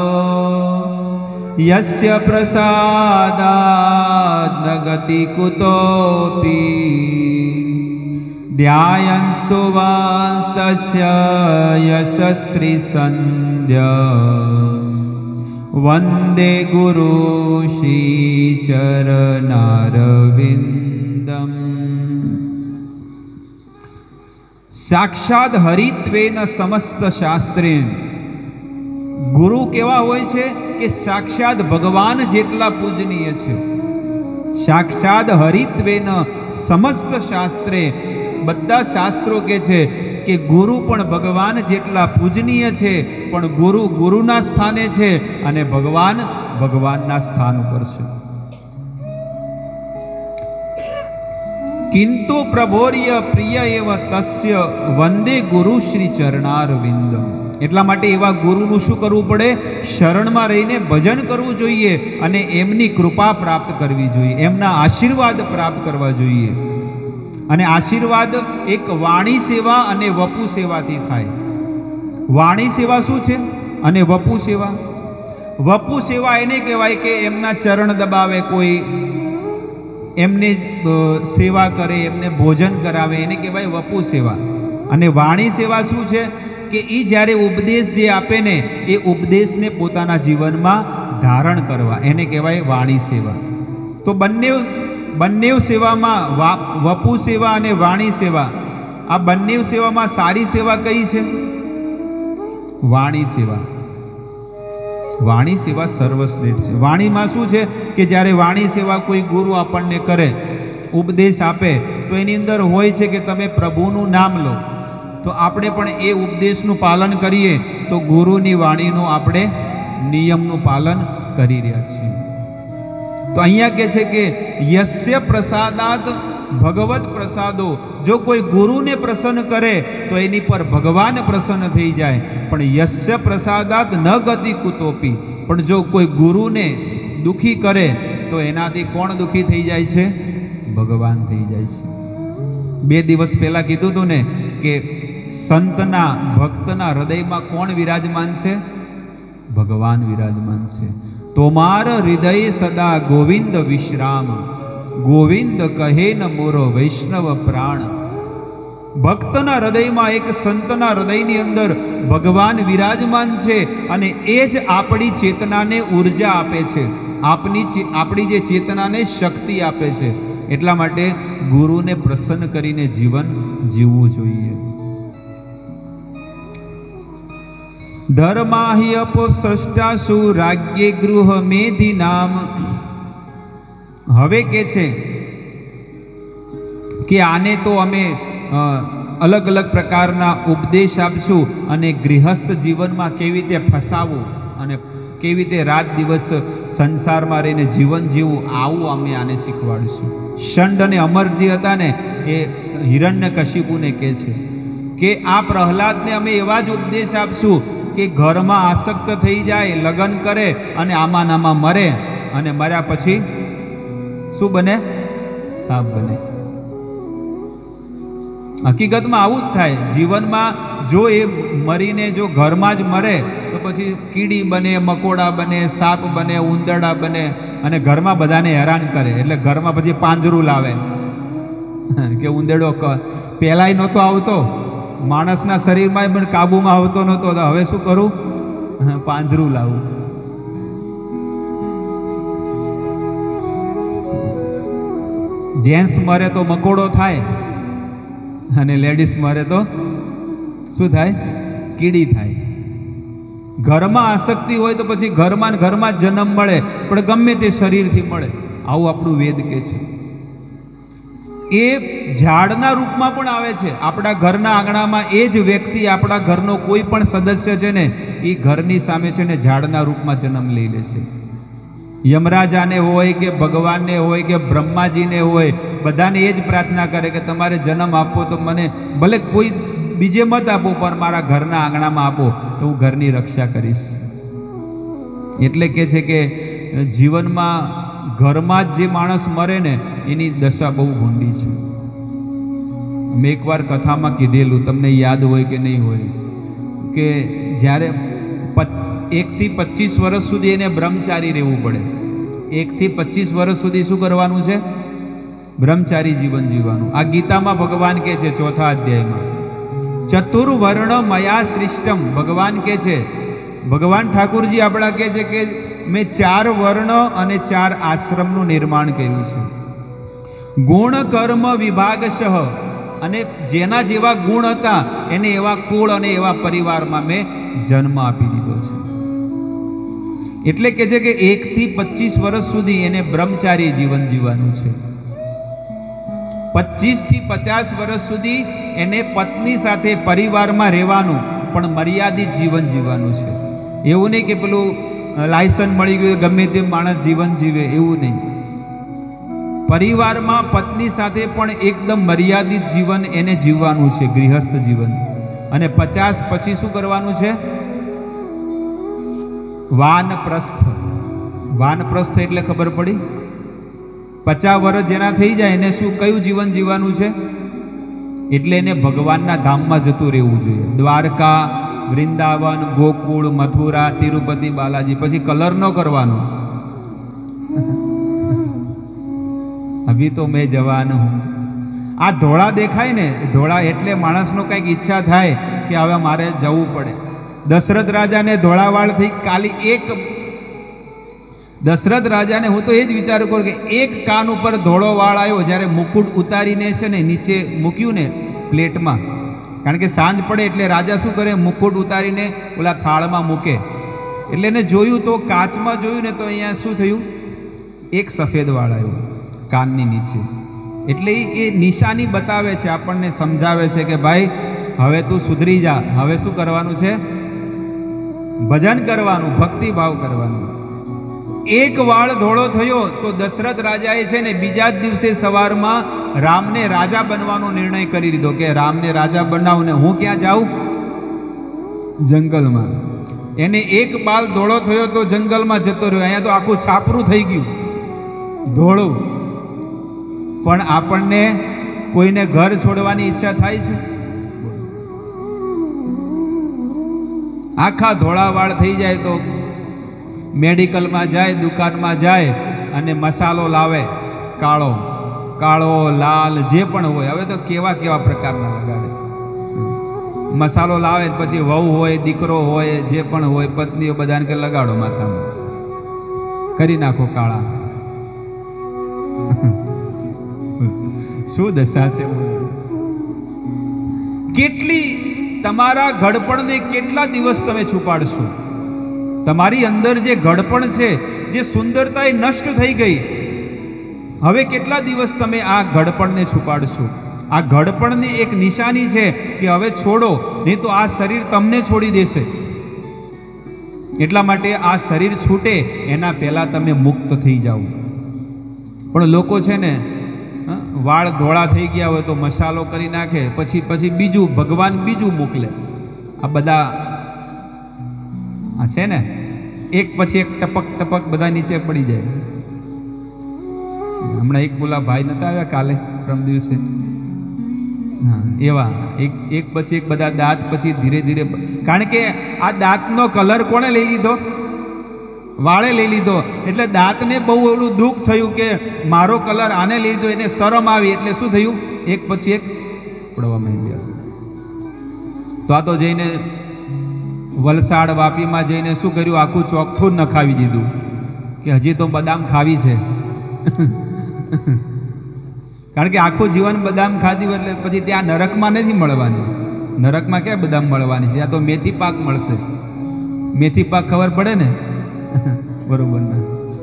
યસ્ય પ્રસાદાદ ન ગતિ કુતોપી ધ્યાયન્સ્તુ વાંસ્તસ્ય યશસ્ત્રી સંધ્યા વંદે ગુરુ શ્રી ચરણારવિંદમ. સાક્ષાત હરિત્વેન સમસ્ત શાસ્ત્રે. ગુરુ કેવા હોય છે કે સાક્ષાત ભગવાન જેટલા પૂજનીય છે. સાક્ષાત હરિત્વેન સમસ્ત શાસ્ત્રે. બધા શાસ્ત્રો કે છે કે ગુરુ પણ ભગવાન જેટલા પૂજનીય છે, પણ ગુરુ ગુરુના સ્થાને છે અને ભગવાન ભગવાનના સ્થાન ઉપર છે. કિંતુ પ્રભોર્ય પ્રિય એવ તસ્ય વંદે ગુરુ શ્રી ચરણારવિંદમ. એટલા માટે એવા ગુરુનું શું કરવું પડે? શરણમાં રહીને ભજન કરવું જોઈએ અને એમની કૃપા પ્રાપ્ત કરવી જોઈએ, એમના આશીર્વાદ પ્રાપ્ત કરવા જોઈએ. અને આશીર્વાદ એક વાણી સેવા અને વપુ સેવાથી થાય. વાણી સેવા શું છે અને વપુ સેવા? વપુ સેવા એને કહેવાય કે એમના ચરણ દબાવે, કોઈ એમને સેવા કરે, એમને ભોજન કરાવે, એને કહેવાય વપુ સેવા. અને વાણી સેવા શું છે કે એ જ્યારે ઉપદેશ જે આપે ને એ ઉપદેશને પોતાના જીવનમાં ધારણ કરવા, એને કહેવાય વાણી સેવા. તો બંને બંને સેવામાં વપુ સેવા અને વાણી સેવા, આ બંને સેવામાં સારી સેવા કઈ છે? વાણી સેવા. વાણી સેવા સર્વશ્રેષ્ઠ છે. વાણીમાં શું છે કે જ્યારે વાણી સેવા કોઈ ગુરુ આપણને કરે, ઉપદેશ આપે, તો એની અંદર હોય છે કે તમે પ્રભુનું નામ લો. તો આપણે પણ એ ઉપદેશનું પાલન કરીએ તો ગુરુની વાણીનું આપણે નિયમનું પાલન કરી રહ્યા છીએ. તો અહીંયા કે છે કે યસ્ય પ્રસાદાત ભગવત પ્રસાદો. જો કોઈ ગુરુને પ્રસન્ન કરે તો એની પર ભગવાન પ્રસન્ન થઈ જાય. પણ યસ્ય પ્રસાદાત ન ગતિ કુતોપી. પણ જો કોઈ ગુરુને દુખી કરે તો એનાથી કોણ દુખી થઈ જાય છે? ભગવાન થઈ જાય છે. બે દિવસ પહેલા કીધું હતું ને કે સંતના ભક્તના હૃદયમાં કોણ વિરાજમાન છે? ભગવાન વિરાજમાન છે. તોમાર હૃદય સદા ગોવિંદ વિશ્રામ, ગોવિંદ કહે ન મોરો વૈષ્ણવ પ્રાણ. ભક્તના હૃદયમાં, એક સંતના હૃદયની અંદર ભગવાન વિરાજમાન છે અને એ જ આપણી ચેતનાને ઉર્જા આપે છે, આપની આપણી જે ચેતનાને શક્તિ આપે છે. એટલા માટે ગુરુને પ્રસન્ન કરીને જીવન જીવવું જોઈએ. ધર્માહિ અપસૃષ્ટાસુ રાજ્ય ગૃહ મેધિ નામ. હવે કે છે કે આને તો અમે અલગ અલગ પ્રકારના ઉપદેશ આપશું અને ગૃહસ્થ જીવનમાં કેવી રીતે ફસાવવું અને કેવી રીતે રાત દિવસ સંસારમાં રહીને જીવન જીવવું, આવું અમે આને શીખવાડીશું. શંડ અને અમર જે હતા ને એ હિરણ્યકશિપુને કહે છે કે આ પ્રહલાદને અમે એવા જ ઉપદેશ આપશું કે ઘરમાં આસક્ત થઈ જાય, લગ્ન કરે અને આમાં નામાં મરે, અને મર્યા પછી શું બને? સાપ બને. હકીકતમાં આવું જ થાય જીવનમાં. જો એ મરીને જો ઘરમાં જ મરે તો પછી કીડી બને, મકોડા બને, સાપ બને, ઉંદરડા બને, અને ઘરમાં બધાને હેરાન કરે. એટલે ઘરમાં પછી પાંજરું લાવે કે ઉંદરડો પહેલાંય નહોતો આવતો, માણસના શરીરમાં પણ કાબુમાં આવતો નહોતો, તો હવે શું કરું? પાંજરું લાવું. જેન્ટ્સ મરે તો મકોડો થાય, અને લેડીઝ મરે તો શું થાય? કીડી થાય. ઘરમાં આસક્તિ હોય તો પછી ઘરમાં ને ઘરમાં જ જન્મ મળે, પણ ગમે તે શરીરથી મળે. આવું આપણું વેદ કહે છે. એ ઝાડના રૂપમાં પણ આવે છે. આપણા ઘરના આંગણામાં એ જ વ્યક્તિ, આપણા ઘરનો કોઈ પણ સદસ્ય છે ને, એ ઘરની સામે છે ને ઝાડના રૂપમાં જન્મ લઈ લે છે. યમરાજાને હોય કે ભગવાનને હોય કે બ્રહ્માજીને હોય, બધાને એ જ પ્રાર્થના કરે કે તમારે જન્મ આપો તો મને ભલે કોઈ બીજે મત આપો, પણ મારા ઘરના આંગણામાં આપો તો હું ઘરની રક્ષા કરીશ. એટલે કે છે કે જીવનમાં ઘરમાં જ જે માણસ મરે ને એની દશા બહુ ભૂંડી છે. મેં એકવાર કથામાં કીધેલું, તમને યાદ હોય કે નહીં હોય, કે જ્યારે એકથી પચીસ વર્ષ સુધી એને બ્રહ્મચારી રહેવું પડે. એકથી પચીસ વર્ષ સુધી શું કરવાનું છે? બ્રહ્મચારી જીવન જીવવાનું. આ ગીતામાં ભગવાન કહે છે ચોથા અધ્યાયમાં, ચતુર્વર્ણ મયા સૃષ્ટમ. ભગવાન કહે છે, ભગવાન ઠાકુરજી આપણા કહે છે કે મેં ચાર વર્ણ અને ચાર આશ્રમનું નિર્માણ કર્યું છે. ગુણ કર્મ વિભાગશઃ, અને જેના જેવા ગુણ હતા એને એવા કુળ અને એવા પરિવારમાં મેં જન્મ આપી દીધો છે. એટલે કે છે કે એકથી પચીસ વર્ષ સુધી એને બ્રહ્મચારી જીવન જીવવાનું છે. પચીસ થી પચાસ વર્ષ સુધી એને પત્ની સાથે પરિવારમાં રહેવાનું, પણ મર્યાદિત જીવન જીવવાનું છે. એવું નહીં કે પેલું લાયસન્સ મળી ગયું ગમે તેમ માણસ જીવન જીવે, એવું નહીં. પરિવારમાં પત્ની સાથે પણ એકદમ મર્યાદિત જીવન એને જીવવાનું છે, ગૃહસ્થ જીવન. અને પચાસ પછી શું કરવાનું છે? વાનપ્રસ્થ. વાનપ્રસ્થ એટલે ખબર પડી? પચાસ વર્ષ જેના થઈ જાય એને શું, કયું જીવન જીવવાનું છે? એટલે એને ભગવાનના ધામમાં જતું રહેવું જોઈએ. દ્વારકા, વૃંદાવન, ગોકુળ, મથુરા, તિરુપતિ બાલાજી. પછી કલર ન કરવાનો. અભી તો મેં જવાન હું. આ ધોળા દેખાય ને, ધોળા એટલે માણસનો કંઈક ઈચ્છા થાય કે હવે મારે જવું પડે. દશરથ રાજાને ધોળાવાળ થઈ કાલી એક, દશરથ રાજાને હું તો એ જ વિચાર કરું કે એક કાન ઉપર ધોળો વાળ આવ્યો, જ્યારે મુકુટ ઉતારીને છે ને નીચે મૂક્યું ને પ્લેટમાં, કારણ કે સાંજ પડે એટલે રાજા શું કરે? મુકુટ ઉતારીને ઓલા થાળમાં મૂકે. એટલે એને જોયું તો કાચમાં જોયું ને તો અહીંયા શું થયું? એક સફેદ વાળ આવ્યો કાનની નીચે. એટલે એ નિશાની બતાવે છે, આપણને સમજાવે છે કે ભાઈ હવે તું સુધરી જા. હવે શું કરવાનું છે? ભજન કરવાનું, ભક્તિ ભાવ કરવાનું. એક વાળ ધોળો થયો તો દશરથ રાજાએ છે ને બીજા જ દિવસે સવારમાં રામને રાજા બનવાનો નિર્ણય કરી લીધો કે રામને રાજા બનાવને હું ક્યાં જાઉં? જંગલમાં. એને એક બાલ ધોળો થયો તો જંગલમાં જતો રહ્યો. અહીંયા તો આખું છાપરું થઈ ગયું ધોળું. પણ આપણને કોઈને ઘર છોડવાની ઈચ્છા થાય છે? આખા ધોળા વાળ થઈ જાય તો મેડિકલમાં જાય, દુકાનમાં જાય અને મસાલો લાવે, કાળો કાળો લાલ જે પણ હોય. હવે તો કેવા કેવા પ્રકારના લગાડે. મસાલો લાવે પછી વહુ હોય, દીકરો હોય, જે પણ હોય, પત્નીઓ બધાને કે લગાડો માથામાં, કરી નાખો કાળા. શું દશા છે! કેટલી તમારા ઘડપણને કેટલા દિવસ તમે છુપાડશો? તમારી અંદર જે ઘડપણ છે, જે સુંદરતા એ નષ્ટ થઈ ગઈ, હવે કેટલા દિવસ તમે આ ઘડપણને છુપાડશો? આ ઘડપણની એક નિશાની છે કે હવે છોડો, નહીં તો આ શરીર તમને છોડી દેશે. એટલા માટે આ શરીર છૂટે એના પહેલાં તમે મુક્ત થઈ જાઓ. પણ લોકો છે ને વાળ ધોળા થઈ ગયા હોય તો મસાલો કરી નાખે, પછી પછી બીજું ભગવાન બીજું મોકલે. આ બધા આ છે ને, એક પછી એક ટપક ટપક બધા નીચે પડી જાય. હમણાં એક બોલા ભાઈ નતા આવ્યા કાલે પરમ દિવસે, હા એવા એક એક પછી એક બધા દાંત પછી ધીરે ધીરે, કારણ કે આ દાંતનો કલર કોણે લઈ લીધો? વાળે લઈ લીધો. એટલે દાંતને બહુ ઓલું દુઃખ થયું કે મારો કલર આને લીધો, એને શરમ આવી, એટલે શું થયું? એક પછી એક પડવા માંડ્યા. તો આ તો જઈને વલસાડ વાપીમાં જઈને શું કર્યું? આખું ચોખ્ખું જ નખાવી દીધું કે હજી તો બદામ ખાવી છે. કારણ કે આખું જીવન બદામ ખાધી એટલે પછી ત્યાં નરકમાં નથી મળવાની. નરકમાં ક્યાં બદામ મળવાની? ત્યાં તો મેથી પાક મળશે. મેથી પાક ખબર પડે ને? બરોબર ને?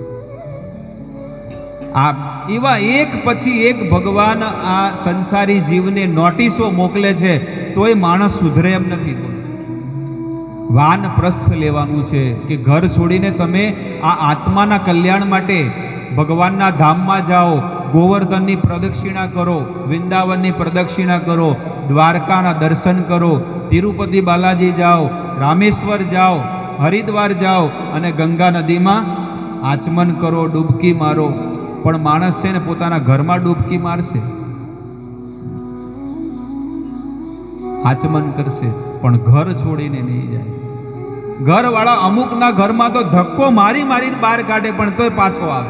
આ એવા એક પછી એક ભગવાન આ સંસારી જીવને નોટિસો મોકલે છે, તોય માણસ સુધરે એમ નથી. વાનપ્રસ્થ લેવાનું છે કે ઘર છોડીને તમે આ આત્માના કલ્યાણ માટે ભગવાનના ધામમાં જાઓ, ગોવર્ધનની પ્રદક્ષિણા કરો, વૃંદાવનની પ્રદક્ષિણા કરો, દ્વારકાના દર્શન કરો, તિરુપતિ બાલાજી જાઓ, રામેશ્વર જાઓ, હરિદ્વાર જાઓ અને ગંગા નદીમાં આચમન કરો, ડૂબકી મારો. પણ માણસ છે ને પોતાના ઘરમાં ડૂબકી મારશે, આચમન કરશે, પણ ઘર છોડીને નહીં જાય. ઘરવાળા અમુકના ઘરમાં તો ધક્કો મારી મારીને બહાર કાઢે, પણ તોય પાછો આવે.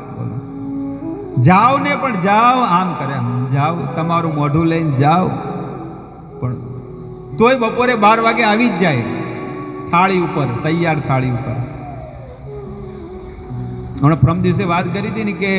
જાઓ ને પણ જાઓ, આમ કરે, જાઓ તમારું મોઢું લઈને જાઓ, પણ તોય બપોરે બાર વાગે આવી જ જાય થાળી ઉપર, તૈયાર થાળી ઉપર. હમણાં પ્રમ દિવસે વાત કરી હતી ને કે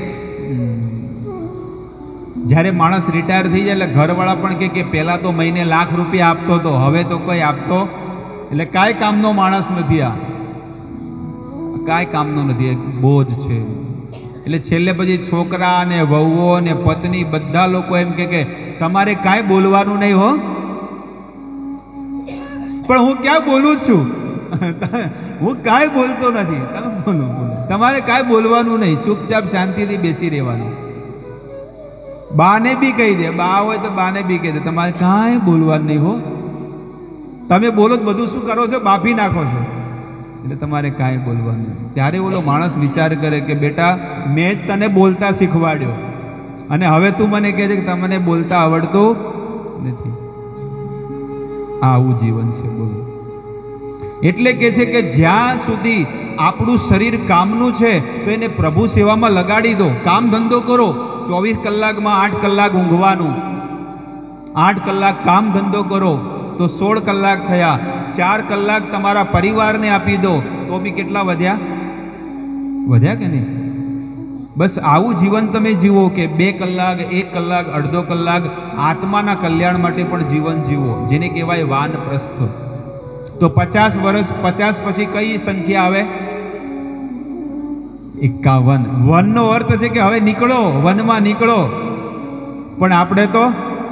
જ્યારે માણસ રિટાયર થઈ જાય એટલે ઘરવાળા પણ કે કે પહેલાં તો મહિને લાખ રૂપિયા આપતો હતો, હવે તો કોઈ આપતો, એટલે કાંઈ કામનો માણસ નથી. આ કાંઈ કામનો નથી, એક બોજ છે. એટલે છેલ્લે પછી છોકરા ને વહુઓ ને પત્ની બધા લોકો એમ કે તમારે કાંઈ બોલવાનું નહીં હો. પણ હું ક્યાં બોલું છું? હું કાંઈ બોલતો નથી. તમે બોલો બોલો, તમારે કાંઈ બોલવાનું નહીં, ચૂપચાપ શાંતિથી બેસી રહેવાનું. બાને બી કહી દે, બા હોય તો બાને બી કહી દે તમારે કાંઈ બોલવાનું નહીં હો. તમે બોલો તો બધું શું કરો છો? બાફી નાખો છો. એટલે તમારે કાંઈ બોલવાનું નહીં. ત્યારે ઓલો માણસ વિચાર કરે કે બેટા મેં જ તને બોલતા શીખવાડ્યો અને હવે તું મને કહે છે કે તમને બોલતા આવડતું નથી. આવું જીવન છે. બોલો. એટલે કે છે કે જ્યાં સુધી આપણું શરીર કામનું છે તો એને પ્રભુ સેવામાં લગાડી દો. કામ ધંધો કરો. ચોવીસ કલાકમાં આઠ કલાક ઊંઘવાનું, આઠ કલાક કામ ધંધો કરો તો સોળ કલાક થયા. ચાર કલાક તમારા પરિવારને આપી દો તો બી કેટલા વધ્યા? વધ્યા કે નહીં? બસ આવું જીવન તમે જીવો કે બે કલાક, એક કલાક, અડધો કલાક આત્માના કલ્યાણ માટે પણ જીવન જીવો, જેને કહેવાય વાનપ્રસ્થ. તો પચાસ વર્ષ, પચાસ પછી કઈ સંખ્યા આવે? એકાવન. વનનો અર્થ છે કે હવે નીકળો, વનમાં નીકળો. પણ આપણે તો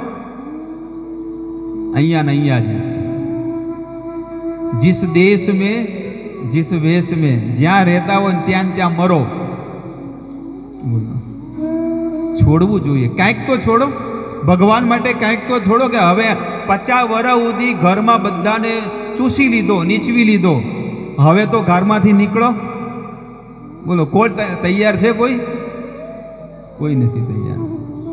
અહીંયા ને અહીંયા જ. जिस देश में जिस वेश में જ્યાં રહેતા હોય ત્યાં ત્યાં મરો. છોડવું જોઈએ, કાંઈક તો છોડો. ભગવાન માટે કાંઈક તો છોડો. કે હવે પચાસ વર્ષ સુધી ઘરમાં બધાને ચૂસી લીધો, નીચવી લીધો, હવે તો ઘરમાંથી નીકળો. બોલો, કોઈ તૈયાર છે? કોઈ કોઈ નથી તૈયાર.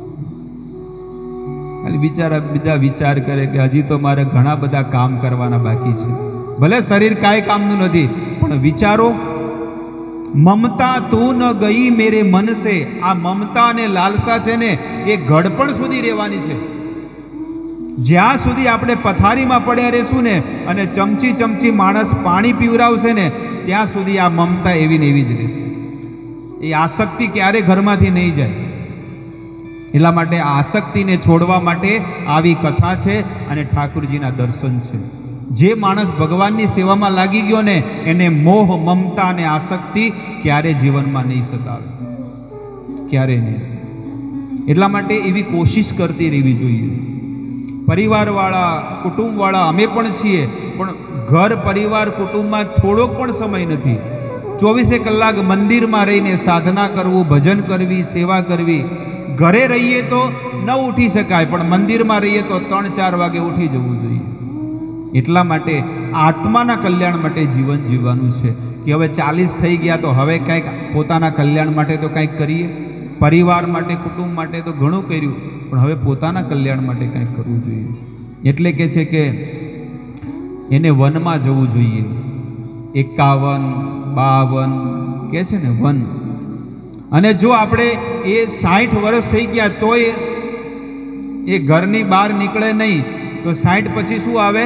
ખાલી વિચાર, બધા વિચાર કરે કે હજી તો મારે ઘણા બધા કામ કરવાના બાકી છે. ભલે શરીર કાંઈ કામનું નથી, પણ વિચારો. મમતા તું ન ગઈ મેરે મન સે. આ મમતા અને લાલસા છે ને એ ઘડપણ સુધી રહેવાની છે. જ્યાં સુધી આપણે પથારીમાં પડ્યા રહેશું ને અને ચમચી ચમચી માણસ પાણી પીવરાવશે ને ત્યાં સુધી આ મમતા એવી ને એવી જ રહેશે. એ આસક્તિ ક્યારે ઘરમાંથી નહીં જાય. એટલા માટે આસક્તિને છોડવા માટે આવી કથા છે અને ઠાકુરજીના દર્શન છે. જે માણસ ભગવાનની સેવામાં લાગી ગયો ને એને મોહ, મમતા અને આસક્તિ ક્યારે જીવનમાં નહીં સતાવે, ક્યારે નહીં. એટલા માટે એવી કોશિશ કરતી રહેવી જોઈએ. પરિવારવાળા, કુટુંબવાળા અમે પણ છીએ, પણ ઘર, પરિવાર, કુટુંબમાં થોડોક પણ સમય નથી. ચોવીસે કલાક મંદિરમાં રહીને સાધના કરવું, ભજન કરવી, સેવા કરવી. ઘરે રહીએ તો ન ઉઠી શકાય, પણ મંદિરમાં રહીએ તો ત્રણ ચાર વાગે ઉઠી જવું જોઈએ. એટલા માટે આત્માના કલ્યાણ માટે જીવન જીવવાનું છે કે હવે ચાલીસ થઈ ગયા તો હવે કંઈક પોતાના કલ્યાણ માટે તો કંઈક કરીએ. પરિવાર માટે, કુટુંબ માટે તો ઘણું કર્યું, પણ હવે પોતાના કલ્યાણ માટે કંઈક કરવું જોઈએ. એટલે કે છે કે એને વનમાં જવું જોઈએ. એકાવન બાવન કે છે ને વન. અને જો આપણે એ સાઠ વર્ષ થઈ ગયા તોય એ ઘરની બહાર નીકળે નહીં તો સાઠ પછી શું આવે?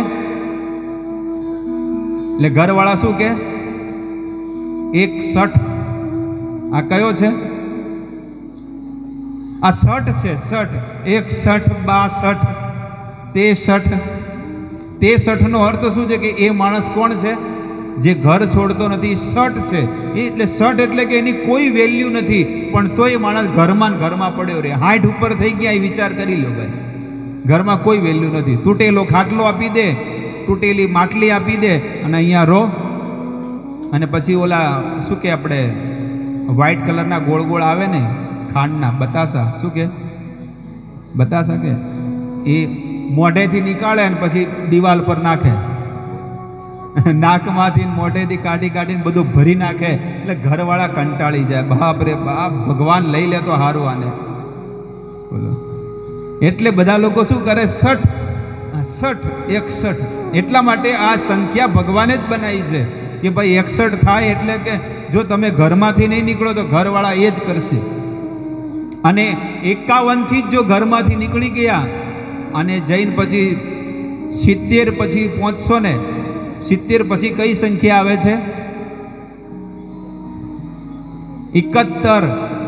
એટલે ઘરવાળા શું કે એકસઠ. આ કયો છે? આ સઠ છે. સઠ, એકસઠ, બાસઠ, તેસઠ. તેસઠ નો અર્થ શું છે? કે એ માણસ કોણ છે? જે ઘર છોડતો નથી. સઠ છે એટલે સઠ એટલે કે એની કોઈ વેલ્યુ નથી, પણ તોય માણસ ઘરમાં ઘરમાં પડ્યો રહે. હાઠ ઉપર થઈ ગયા એ વિચાર કરી લો ભાઈ. ઘરમાં કોઈ વેલ્યુ નથી. તૂટેલો ખાટલો આપી દે, તૂટેલી માટલી આપી દે અને અહીંયા રો. અને પછી ઓલા શું કે આપણે વ્હાઈટ કલરના ગોળ ગોળ આવે ને ખાંડના બતાસા, શું કે બતાસા કે એ મોઢેથી નીકાળે અને પછી દિવાલ પર નાખે. નાકમાંથી મોઢેથી કાઢી કાઢીને બધું ભરી નાખે. એટલે ઘરવાળા કંટાળી જાય, બાપ રે બાપ, ભગવાન લઈ લે તો સારું આને. બોલો. એટલે બધા લોકો શું કરે? સઠ સઠ એકસઠ. એટલા માટે આ સંખ્યા ભગવાને જ બનાવી છે કે ભાઈ એકસઠ થાય એટલે કે જો તમે ઘરમાંથી નહીં નીકળો તો ઘરવાળા એ જ કરશે. અને એકાવનથી જ જો ઘરમાંથી નીકળી ગયા અને જઈને પછી સિત્તેર પછી પહોંચશો ને, સિત્તેર પછી કઈ સંખ્યા આવે છે? इकहत्तर.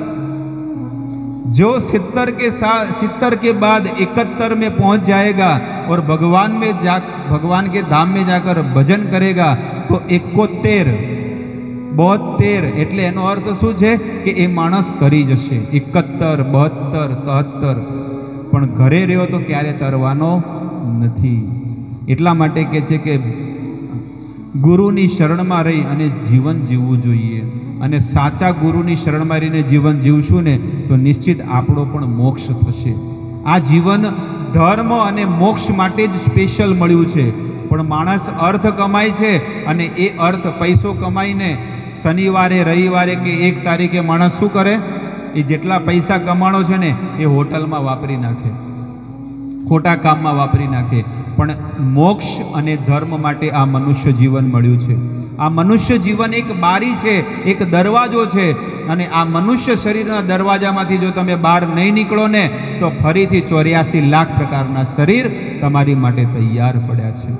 जो सितर के साथ सितर के बाद इकहत्तर में पहुंच जाएगा और भगवान में जा भगवान के धाम में जाकर भजन करेगा तो इक्कोतेर बोतेर. એટલે એનો અર્થ શું છે? કે એ માણસ તરી જશે. इकहत्तर, बहत्तर, तहत्तर. પણ ઘરે રહ્યો તો ક્યારે તરવાનો નથી. એટલા માટે કે છે કે ગુરુની શરણમાં રહી અને જીવન જીવવું જોઈએ. અને સાચા ગુરુની શરણમાં રહીને જીવન જીવશું ને તો નિશ્ચિત આપણો પણ મોક્ષ થશે. આ જીવન ધર્મ અને મોક્ષ માટે જ સ્પેશિયલ મળ્યું છે. પણ માણસ અર્થ કમાય છે અને એ અર્થ પૈસો કમાઈને શનિવારે રવિવારે કે એક તારીખે માણસ શું કરે? એ જેટલા પૈસા કમાણો છે ને એ હોટલમાં વાપરી નાખે, ખોટા કામમાં વાપરી નાખે. પણ મોક્ષ અને ધર્મ માટે આ મનુષ્ય જીવન મળ્યું છે. આ મનુષ્ય જીવન એક બારી છે, એક દરવાજો છે. અને આ મનુષ્ય શરીરના દરવાજામાંથી જો તમે બહાર નહીં નીકળો ને તો ફરીથી ચોર્યાસી લાખ પ્રકારના શરીર તમારી માટે તૈયાર પડ્યા છે.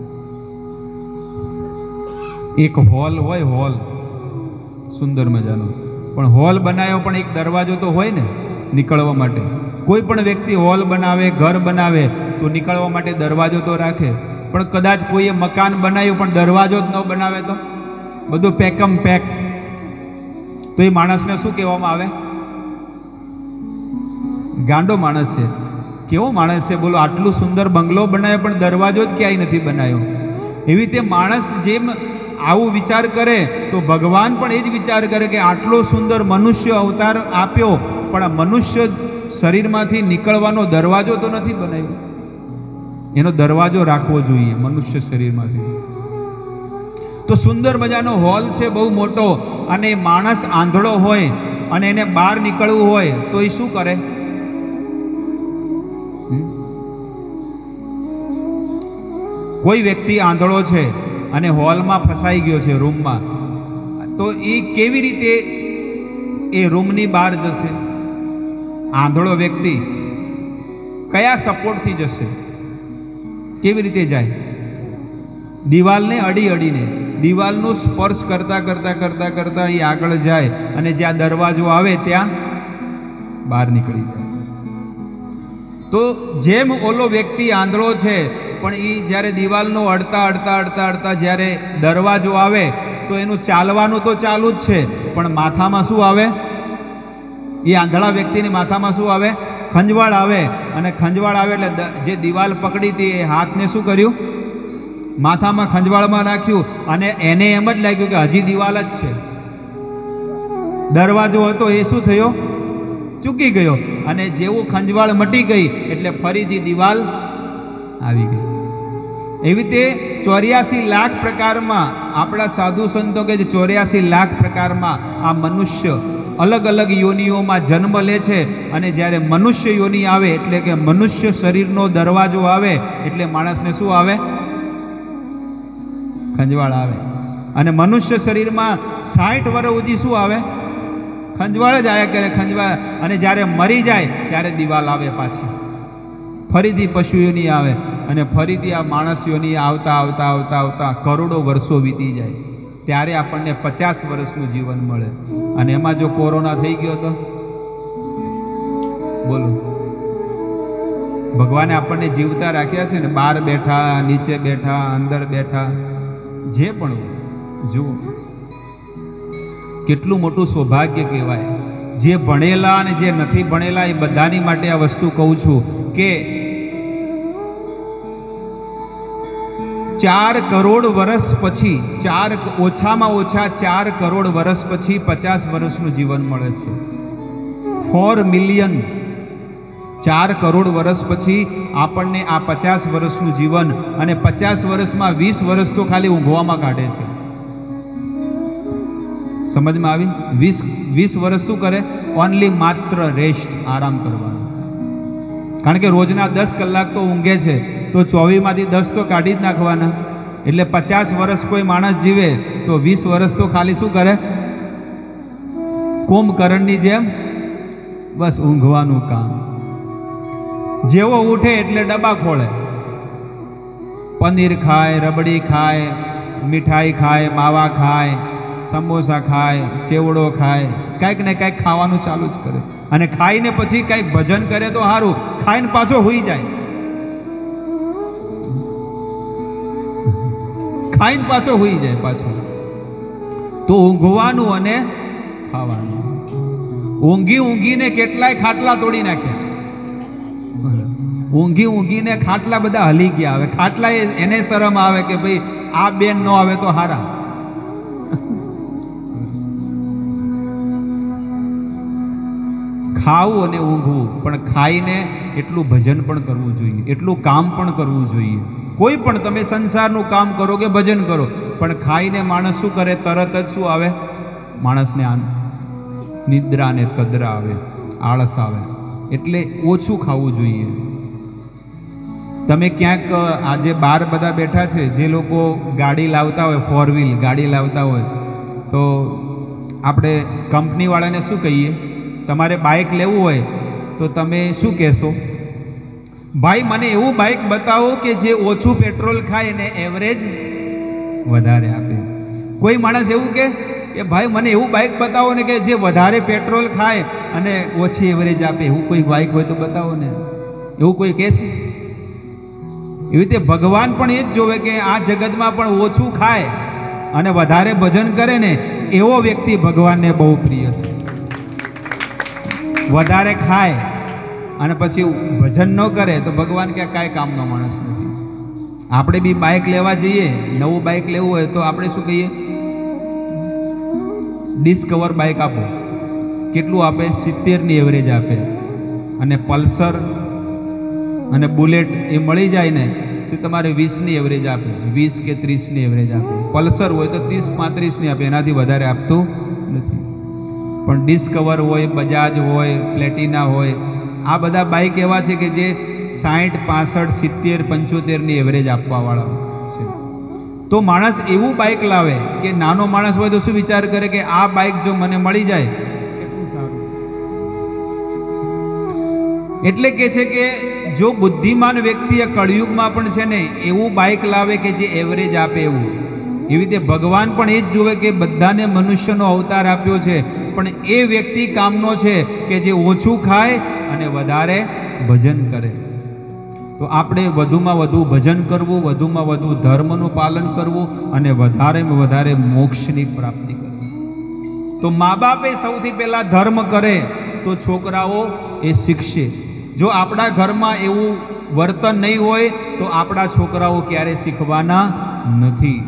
એક હોલ હોય, હોલ સુંદર મજાનો, પણ હોલ બનાવ્યો પણ એક દરવાજો તો હોય ને નીકળવા માટે. કોઈ પણ વ્યક્તિ હોલ બનાવે, ઘર બનાવે તો નીકળવા માટે દરવાજો તો રાખે. પણ કદાચ કોઈએ મકાન બનાવ્યું પણ દરવાજો જ ન બનાવે તો બધું પેકમ પેક, તો એ માણસને શું કહેવામાં આવે? ગાંડો માણસ છે. કેવો માણસ છે બોલો? આટલું સુંદર બંગલો બનાવ્યો પણ દરવાજો જ ક્યાંય નથી બનાવ્યો. એવી રીતે માણસ જેમ આવું વિચાર કરે તો ભગવાન પણ એ જ વિચાર કરે કે આટલો સુંદર મનુષ્ય અવતાર આપ્યો પણ આ મનુષ્ય શરીરમાંથી નીકળવાનો દરવાજો તો નથી બનાવ્યો. એનો દરવાજો રાખવો જોઈએ મનુષ્ય શરીરમાંથી. તો સુંદર મજાનો હોલ છે બહુ મોટો, અને માણસ આંધળો હોય અને એને બહાર નીકળવું હોય તો એ શું કરે? કોઈ વ્યક્તિ આંધળો છે અને હોલમાં ફસાઈ ગયો છે રૂમમાં, તો એ કેવી રીતે એ રૂમની બહાર જશે? આંધળો વ્યક્તિ કયા સપોર્ટથી જશે? કેવી રીતે જાય? દિવાલને અડી અડીને, દિવાલનો સ્પર્શ કરતા કરતા કરતા કરતા એ આગળ જાય અને જ્યાં દરવાજો આવે ત્યાં બહાર નીકળી જાય. તો જેમ ઓલો વ્યક્તિ આંધળો છે પણ એ જ્યારે દિવાલનો અડતા અડતા અડતા અડતા જ્યારે દરવાજો આવે તો એનું ચાલવાનું તો ચાલુ જ છે, પણ માથામાં શું આવે? એ આંધળા વ્યક્તિની માથામાં શું આવે? ખંજવાળ આવે. અને ખંજવાળ આવે એટલે જે દિવાલ પકડી હતી એ હાથને શું કર્યું? માથામાં ખંજવાળમાં નાખ્યું. અને એને એમ જ લાગ્યું કે હજી દિવાલ જ છે. દરવાજો હતો એ શું થયો? ચૂકી ગયો. અને જેવું ખંજવાળ મટી ગઈ એટલે ફરીથી દિવાલ આવી ગઈ. એવી રીતે ચોર્યાસી લાખ પ્રકારમાં આપણા સાધુ સંતો કે ચોર્યાસી લાખ પ્રકારમાં આ મનુષ્ય અલગ અલગ યોનિઓમાં જન્મ લે છે, અને જ્યારે મનુષ્ય યોનિ આવે એટલે કે મનુષ્ય શરીરનો દરવાજો આવે એટલે માણસને શું આવે? ખંજવાળ આવે. અને મનુષ્ય શરીરમાં સાઠ વર્ષ સુધી શું આવે? ખંજવાળ જ આવ્યા કરે, ખંજવાળ. અને જ્યારે મરી જાય ત્યારે દિવાલ આવે પાછી, ફરીથી પશુ યોનિ આવે, અને ફરીથી આ માણસ યોનિ આવતા આવતા આવતા આવતા કરોડો વર્ષો વીતી જાય, ત્યારે આપણને પચાસ વર્ષનું જીવન મળે. અને એમાં જો કોરોના થઈ ગયો તો બોલો, ભગવાને આપણને જીવતા રાખ્યા છે ને, બહાર બેઠા, નીચે બેઠા, અંદર બેઠા, જે પણ જુઓ કેટલું મોટું સૌભાગ્ય કહેવાય. જે ભણેલા અને જે નથી ભણેલા એ બધાની માટે આ વસ્તુ કહું છું કે ચાર કરોડ વર્ષ પછી, ચાર ઓછામાં ઓછા ચાર કરોડ વર્ષ પછી પચાસ વર્ષનું જીવન મળે છે. ફોર મિલિયન ચાર કરોડ વર્ષ પછી આપણને આ પચાસ વર્ષનું જીવન, અને પચાસ વર્ષમાં વીસ વર્ષ તો ખાલી ઊંઘવામાં કાઢે છે. સમજમાં આવી? વીસ વીસ વર્ષ શું કરે? ઓનલી માત્ર રેસ્ટ, આરામ કરવાનો. કારણ કે રોજના દસ કલાક તો ઊંઘે છે, તો ચોવીસમાંથી દસ તો કાઢી જ નાખવાના. એટલે પચાસ વર્ષ કોઈ માણસ જીવે તો વીસ વર્ષ તો ખાલી શું કરે? કુંભકર્ણની જેમ બસ ઊંઘવાનું કામ. જેવો ઉઠે એટલે ડબ્બા ખોળે, પનીર ખાય, રબડી ખાય, મીઠાઈ ખાય, માવા ખાય, સમોસા ખાય, ચેવડો ખાય, કાંઈક ને કાંઈક ખાવાનું ચાલુ જ કરે. અને ખાઈને પછી કાંઈક ભજન કરે તો સારું, ખાઈને પાછો હોઈ જાય, ખાઈને પાછો હોઈ જાય પાછો. તો ઊંઘવાનું અને ખાવાનું. ઊંઘી ઊંઘીને કેટલાય ખાટલા તોડી નાખ્યા. ઊંઘી ઊંઘીને ખાટલા બધા હલી ગયા. હવે ખાટલા એને શરમ આવે કે ભાઈ આ બેન ન આવે તો હારા. ખાવું અને ઊંઘવું, પણ ખાઈને એટલું ભજન પણ કરવું જોઈએ, એટલું કામ પણ કરવું જોઈએ. કોઈ પણ તમે સંસારનું કામ કરો કે ભજન કરો, પણ ખાઈને માણસ શું કરે? તરત જ શું આવે? માણસને નિદ્રા ને તદ્રા આવે, આળસ આવે. એટલે ઓછું ખાવું જોઈએ. તમે ક્યાંક આજે બહાર બધા બેઠા છે, જે લોકો ગાડી લાવતા હોય, ફોર વ્હીલ ગાડી લાવતા હોય, તો આપણે કંપનીવાળાને શું કહીએ? તમારે બાઇક લેવું હોય તો તમે શું કહેશો? ભાઈ મને એવું બાઇક બતાવો કે જે ઓછું પેટ્રોલ ખાય ને એવરેજ વધારે આપે. કોઈ માણસ એવું કે કે ભાઈ મને એવું બાઇક બતાવો ને કે જે વધારે પેટ્રોલ ખાય અને ઓછી એવરેજ આપે, એવું કોઈ બાઇક હોય તો બતાવો ને. એવું કોઈ કહે છે? એવી રીતે ભગવાન પણ એ જ જોવે કે આ જગતમાં પણ ઓછું ખાય અને વધારે ભજન કરે ને, એવો વ્યક્તિ ભગવાનને બહુ પ્રિય છે. વધારે ખાય અને પછી ભજન ન કરે તો ભગવાન કે કાંઈ કામનો માણસ નથી. આપણે બી બાઇક લેવા જઈએ, નવું બાઇક લેવું હોય તો આપણે શું કહીએ? ડિસ્કવર બાઇક આપો. કેટલું આપે? સિત્તેરની એવરેજ આપે. અને પલ્સર અને બુલેટ એ મળી જાય ને તો તમારે વીસની એવરેજ આપે, વીસ કે ત્રીસની એવરેજ આપે. પલ્સર હોય તો ત્રીસ પાંત્રીસની આપે, એનાથી વધારે આપતું નથી. પણ ડિસ્કવર હોય, બજાજ હોય, પ્લેટિના હોય, આ બધા બાઇક એવા છે કે જે સાઠ પાસઠ સિત્તેર પંચોતેરની એવરેજ આપવાવાળા છે. તો માણસ એવું બાઇક લાવે કે નાનો માણસ હોય તો શું વિચાર કરે કે આ બાઇક જો મને મળી જાય કેટલું સારું. એટલે કે છે કે જો બુદ્ધિમાન વ્યક્તિ એ કળિયુગમાં પણ છે ને એવું બાઇક લાવે કે જે એવરેજ આપે એવું. એવી રીતે ભગવાન પણ એ જ જોવે કે બધાને મનુષ્યનો અવતાર આપ્યો છે, પણ એ વ્યક્તિ કામનો છે કે જે ઓછું ખાય અને વધારે ભજન કરે. તો આપણે વધુમાં વધુ ભજન કરવું, વધુમાં વધુ ધર્મનું પાલન કરવું અને વધારેમાં વધારે મોક્ષની પ્રાપ્તિ કરવી. તો મા બાપે સૌથી પહેલાં ધર્મ કરે તો છોકરાઓ એ શીખશે. જો આપણા ઘરમાં એવું વર્તન નહીં હોય તો આપણા છોકરાઓ ક્યારેય શીખવાના નથી.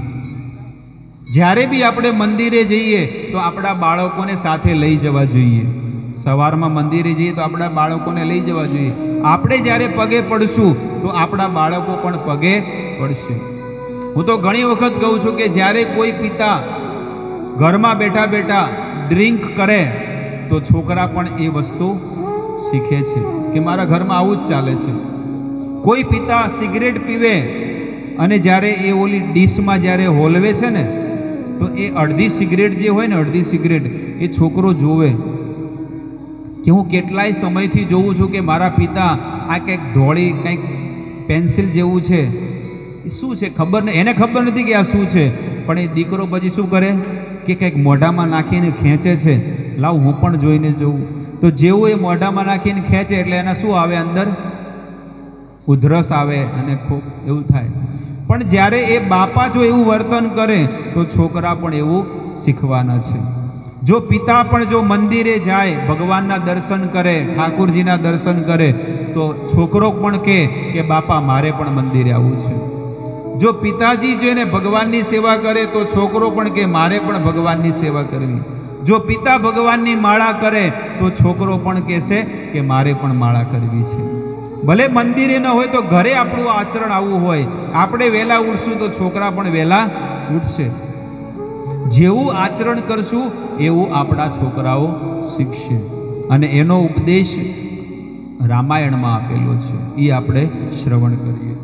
જ્યારે બી આપણે મંદિરે જઈએ તો આપણા બાળકોને સાથે લઈ જવા જોઈએ. સવારમાં મંદિરે જઈએ તો આપણા બાળકોને લઈ જવા જોઈએ. આપણે જ્યારે પગે પડશું તો આપણા બાળકો પણ પગે પડશે. હું તો ઘણી વખત કહું છું કે જ્યારે કોઈ પિતા ઘરમાં બેઠા બેઠા ડ્રિંક કરે તો છોકરા પણ એ વસ્તુ શીખે છે કે મારા ઘરમાં આવું જ ચાલે છે. કોઈ પિતા સિગરેટ પીવે અને જ્યારે એ ઓલી ડીશમાં જ્યારે હોલવે છે ને તો એ અડધી સિગરેટ જે હોય ને અડધી સિગરેટ એ છોકરો જોવે કે હું કેટલાય સમયથી જોઉં છું કે મારા પિતા આ કંઈક ધોળી કંઈક પેન્સિલ જેવું છે એ શું છે ખબર નહીં, એને ખબર નથી કે આ શું છે, પણ એ દીકરો પછી શું કરે કે કંઈક મોઢામાં નાખીને ખેંચે છે, લાવ હું પણ જોઈને જોઉં. તો જેવું એ મોઢામાં નાખીને ખેંચે એટલે એના શું આવે અંદર ઉધરસ આવે અને ખૂબ એવું થાય. પણ જ્યારે એ બાપા જો એવું વર્તન કરે તો છોકરા પણ એવું શીખવાના છે. જો પિતા પણ જો મંદિરે જાય, ભગવાનના દર્શન કરે, ઠાકુરજીના દર્શન કરે તો છોકરો પણ કહે કે બાપા મારે પણ મંદિરે આવવું છે. જો પિતાજી જોઈને ભગવાનની સેવા કરે તો છોકરો પણ કે મારે પણ ભગવાનની સેવા કરવી. જો પિતા ભગવાનની માળા કરે તો છોકરો પણ કહેશે કે મારે પણ માળા કરવી છે. ભલે મંદિરે ન હોય તો ઘરે આપણું આચરણ આવું હોય, આપણે વહેલા ઉઠશું તો છોકરા પણ વહેલા ઉઠશે. જેવું આચરણ કરશું એવું આપણા છોકરાઓ શીખશે. અને એનો ઉપદેશ રામાયણમાં આપેલો છે, એ આપણે શ્રવણ કરીએ.